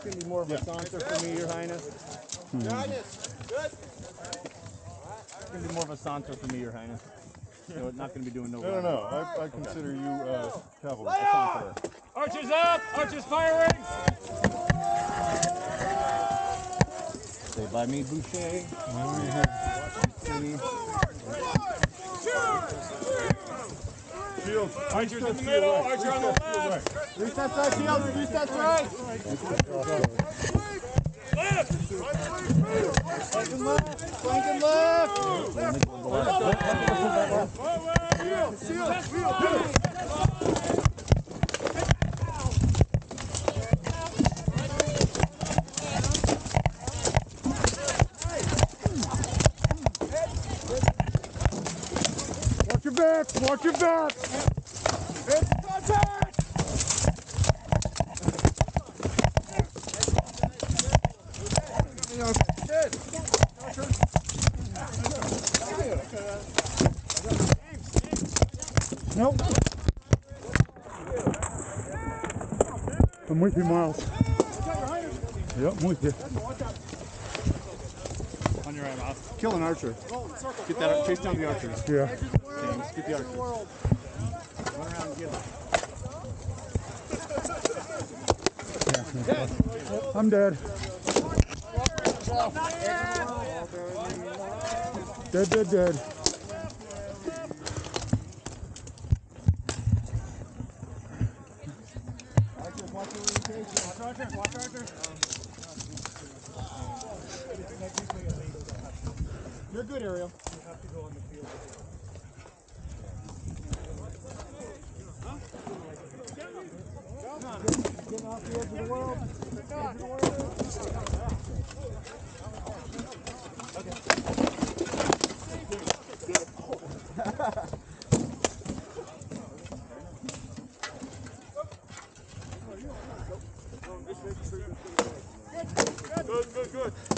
going to be more of a saunter for me, Your Highness. Your Highness, good. It's going to be more of a saunter for me, Your Highness. So not going to be doing no running. No. I consider you cavalry. Archers up! Archers firing! Say bye me, Boucher. Archers in the middle, Archer on the left. Three steps right, Shields. 3 steps right. Left! Flanking left. Flanking left. Watch your back! Watch your back! It's contact! Nope. I'm with you, Miles. Yep, I'm with you. On your right, Miles. Kill an archer. Get that. Chase down the archers. Yeah. James, get the archers. Run around and get them. I'm dead. Dead. Watch Archer. You're good, Ariel. You have to go on the field. Getting off the edge of the world. Good.